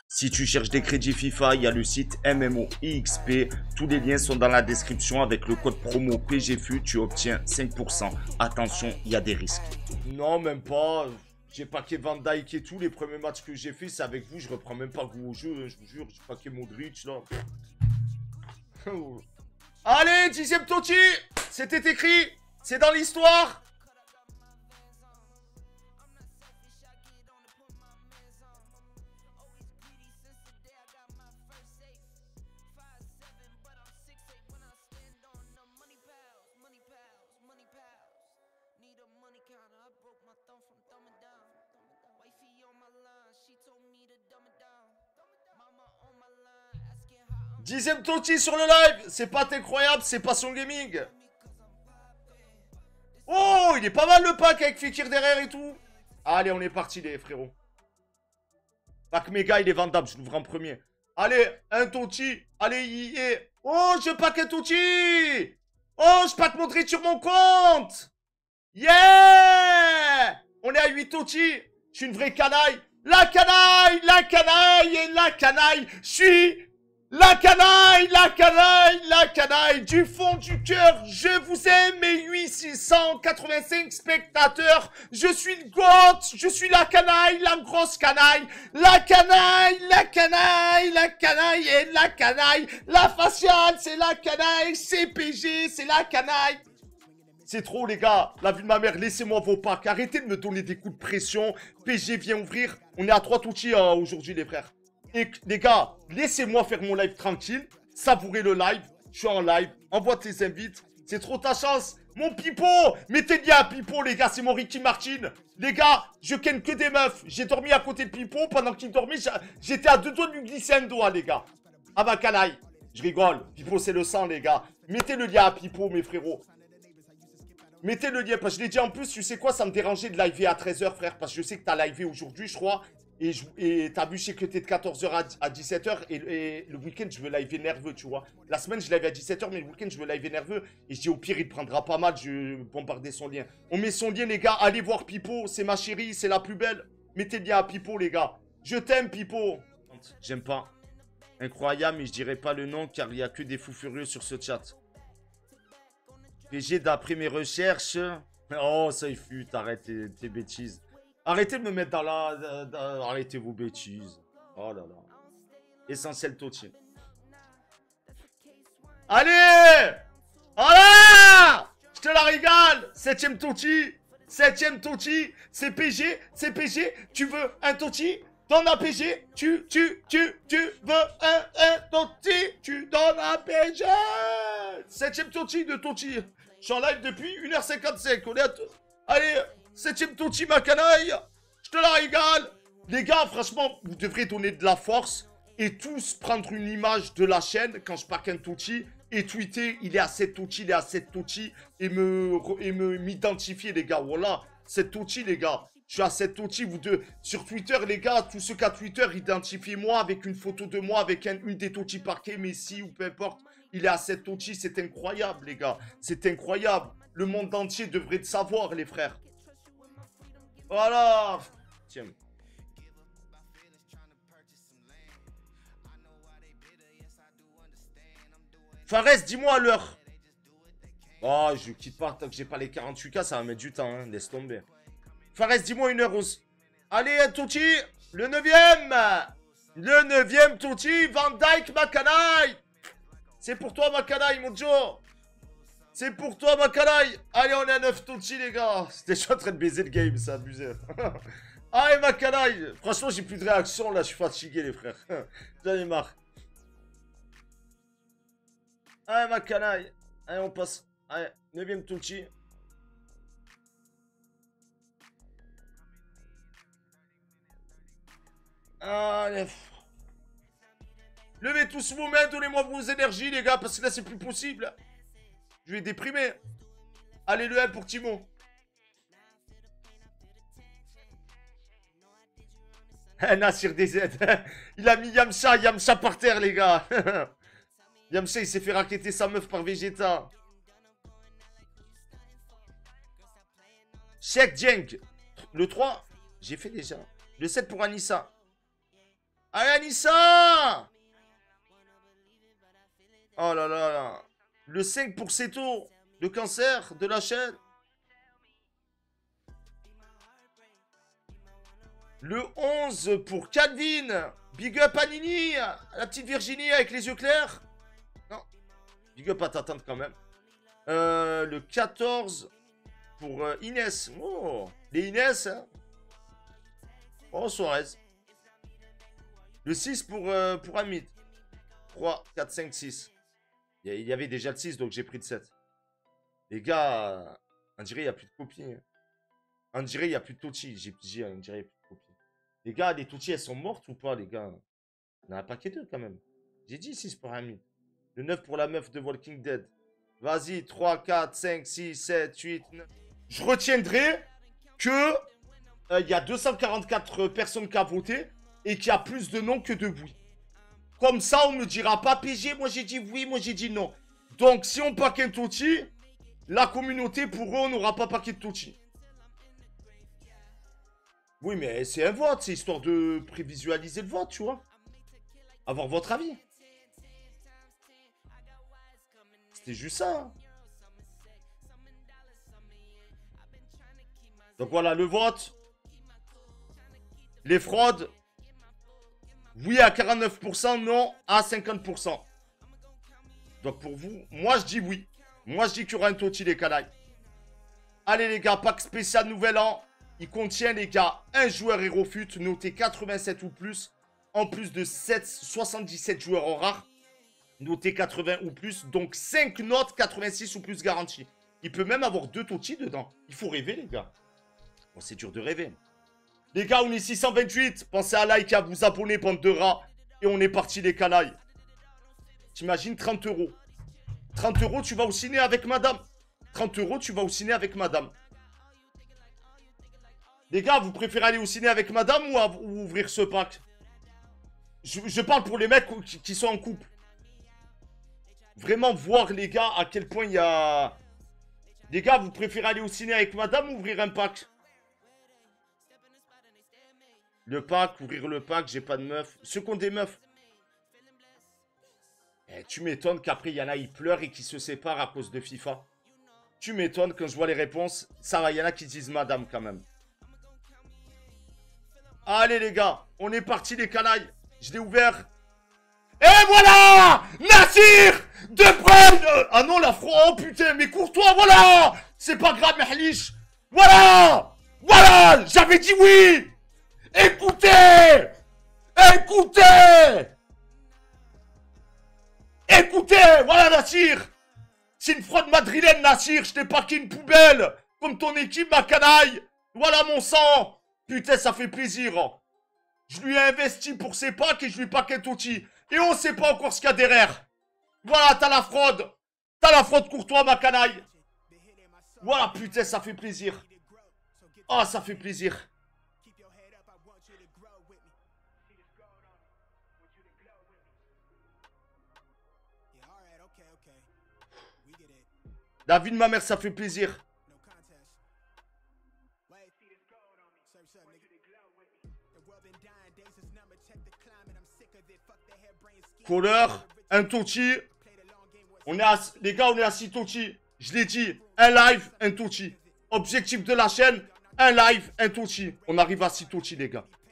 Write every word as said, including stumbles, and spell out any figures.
Si tu cherches des crédits FIFA, il y a le site M M O X P. Tous les liens sont dans la description. Avec le code promo P G F U, tu obtiens cinq pour cent. Attention, il y a des risques. Non, même pas. J'ai paqué Van Dijk et tout. Les premiers matchs que j'ai fait, c'est avec vous. Je reprends même pas goût au jeu. Je vous jure, j'ai paqué Modric là. Allez, dixième Totti. C'était écrit. C'est dans l'histoire. Dixième Totti sur le live. C'est pas incroyable, c'est pas son gaming. Oh, il est pas mal le pack avec Fekir derrière et tout. Allez, on est parti les frérots. Pack méga, il est vendable, je l'ouvre en premier. Allez, un Totti. Allez, y est. Oh, je pack un Totti. Oh, je pack Modric sur mon compte. Yeah. On est à huit Totti. Je suis une vraie canaille. La canaille, la canaille et la canaille. Je suis... La canaille, la canaille, la canaille, du fond du cœur, je vous aime mes huit cent quatre-vingt-cinq spectateurs, je suis le GOAT, je suis la canaille, la grosse canaille, la canaille, la canaille, la canaille et la canaille, la faciale, c'est la canaille, C P G, c'est la canaille. C'est trop les gars, la vie de ma mère, laissez-moi vos packs, arrêtez de me donner des coups de pression, P G vient ouvrir, on est à trois Totti euh, aujourd'hui les frères. Et les gars, laissez-moi faire mon live tranquille. Savourez le live. Je suis en live. Envoie tes invites. C'est trop ta chance. Mon pipo. Mettez bien à pipo, les gars. C'est mon Ricky Martin. Les gars, je ken que des meufs. J'ai dormi à côté de pipo. Pendant qu'il dormait, j'étais à deux doigts de lui glisser un doigt, les gars. Ah ma canaille. Je rigole. Pipo, c'est le sang, les gars. Mettez le lien à pipo, mes frérots. Mettez le lien. Parce que je l'ai dit en plus, tu sais quoi, ça me dérangeait de liver à treize heures, frère. Parce que je sais que t'as livé aujourd'hui, je crois. Et t'as vu, je sais que t'es de quatorze heures à dix-sept heures. Et, et le week-end, je veux liver nerveux, tu vois. La semaine, je live à dix-sept heures, mais le week-end, je veux liver nerveux. Et je dis, au pire, il prendra pas mal. Je vais bombarder son lien. On met son lien, les gars. Allez voir Pipo. C'est ma chérie. C'est la plus belle. Mettez le lien à Pipo, les gars. Je t'aime, Pipo. J'aime pas. Incroyable, mais je dirais pas le nom car il y a que des fous furieux sur ce chat. P G, d'après mes recherches. Oh, ça y fut. Arrête tes, tes bêtises. Arrêtez de me mettre dans la... Dans, dans, arrêtez vos bêtises. Oh là là. Essentiel Totti. Allez. Voilà. Je te la régale. Septième Totti. Septième Totti. C'est P G. C'est P G. Tu veux un Totti? Donne un P G. Tu, tu, tu, tu veux un, un Totti? Tu donnes un P G. Septième Totti de Totti. Je suis en live depuis une heure cinquante-cinq. On est à... Allez. Septième Totti, ma canaille. Je te la régale. Les gars, franchement, vous devrez donner de la force et tous prendre une image de la chaîne quand je pack un Totti et tweeter, il est à sept Totti, il est à sept Totti et me et me m'identifier, les gars. Voilà, sept Totti, les gars. Je suis à sept Totti, vous deux. Sur Twitter, les gars, tous ceux qui ont Twitter, identifiez-moi avec une photo de moi, avec un, une des Totti parqués, Messi ou peu importe. Il est à sept Totti, c'est incroyable, les gars. C'est incroyable. Le monde entier devrait le savoir, les frères. Voilà. Tiens. Fares, dis-moi l'heure. Oh, je quitte pas tant que j'ai pas les quarante-huit K, ça va mettre du temps, hein. Laisse tomber. Fares, dis-moi une heure aussi. Allez, Totti, le neuvième. Le neuvième Totti, Van Dijk, ma canaille. C'est pour toi, ma canaille, mon Joe. C'est pour toi, ma canaille. Allez, on est à neuf Totti, les gars. C'était je suis en train de baiser le game, c'est abusé. Allez, ma canaille. Franchement, j'ai plus de réaction, là. Je suis fatigué, les frères. J'en ai marre. Allez, ma canaille. Allez, on passe. Allez, neuvième Totti. Allez. Levez tous vos mains, donnez-moi vos énergies, les gars, parce que là, c'est plus possible. Je vais déprimer. Allez, le un pour Timo. Nassir D Z. Il a mis Yamcha, Yamcha par terre, les gars. Yamcha, il s'est fait raqueter sa meuf par Vegeta. Sheikh Jeng. Le trois, j'ai fait déjà. Le sept pour Anissa. Allez, Anissa! Oh là là là. Le cinq pour Seto. Le cancer de la chaîne. Le onze pour Calvin. Big up à Nini. La petite Virginie avec les yeux clairs. Non. Big up à ta tante quand même. Euh, le quatorze pour euh, Inès. Oh. Les Inès. Hein. Oh, Suarez. Le six pour, euh, pour Amit. trois, quatre, cinq, six. Il y avait déjà le six, donc j'ai pris le sept. Les gars, on dirait il n'y a plus de copies. On dirait il n'y a plus de Tochi. J'ai dit, on dirait il n'y a plus de copies. Les gars, les Tochi, elles sont mortes ou pas, les gars? On a un paquet d'eux, quand même. J'ai dit six pour Amit. Le neuf pour la meuf de Walking Dead. Vas-y, trois, quatre, cinq, six, sept, huit, neuf. Je retiendrai que il euh, y a deux cent quarante-quatre personnes qui ont voté et qu'il y a plus de non que de oui. Comme ça, on ne me dira pas P G, moi j'ai dit oui, moi j'ai dit non. Donc, si on pack un Tochi, la communauté, pour eux, on n'aura pas paquet de Tochi. Oui, mais c'est un vote, c'est histoire de prévisualiser le vote, tu vois. Avoir votre avis. C'était juste ça. Hein. Donc voilà, le vote. Les fraudes. Oui à quarante-neuf pour cent, non à cinquante pour cent. Donc pour vous, moi je dis oui. Moi je dis qu'il y aura un Tochi les canailles. Allez les gars, pack spécial nouvel an. Il contient les gars un joueur Hero Fut noté quatre-vingt-sept ou plus. En plus de sept, soixante-dix-sept joueurs en rare. Noté quatre-vingts ou plus. Donc cinq notes quatre-vingt-six ou plus garanties. Il peut même avoir deux Tochi dedans. Il faut rêver les gars. Bon c'est dur de rêver. Les gars, on est six cent vingt-huit. Pensez à like, à vous abonner, bande de rats. Et on est parti, les canailles. T'imagines trente euros. trente euros, tu vas au ciné avec madame. trente euros, tu vas au ciné avec madame. Les gars, vous préférez aller au ciné avec madame ou, à, ou ouvrir ce pack? je, je parle pour les mecs qui, qui sont en couple. Vraiment voir, les gars, à quel point il y a... Les gars, vous préférez aller au ciné avec madame ou ouvrir un pack? Le pack, ouvrir le pack, j'ai pas de meuf. Ceux qui ont des meufs. Eh, tu m'étonnes qu'après, il y en a, ils pleurent et qui se séparent à cause de FIFA. Tu m'étonnes quand je vois les réponses. Ça va, il y en a qui disent madame quand même. Allez les gars, on est parti les canailles. Je l'ai ouvert. Et voilà Nassir De Bruyne. Ah non, la froid, oh putain, mais cours-toi, voilà. C'est pas grave, Mahlich. Voilà. Voilà, j'avais dit oui. Écoutez! Écoutez! Écoutez! Voilà Nassir! C'est une fraude madrilène Nassir, je t'ai packé une poubelle! Comme ton équipe, ma canaille! Voilà mon sang! Putain, ça fait plaisir! Je lui ai investi pour ses packs et je lui pack un Tochi. Et on sait pas encore ce qu'il y a derrière! Voilà, t'as la fraude! T'as la fraude Courtois, ma canaille! Voilà, putain, ça fait plaisir! Ah, oh, ça fait plaisir! La vie de ma mère, ça fait plaisir. Couleur, un Tochi. On est à, les gars, on est à six Tochi. Je l'ai dit, un live, un Tochi. Objectif de la chaîne, un live, un Tochi. On arrive à six Tochi, les gars.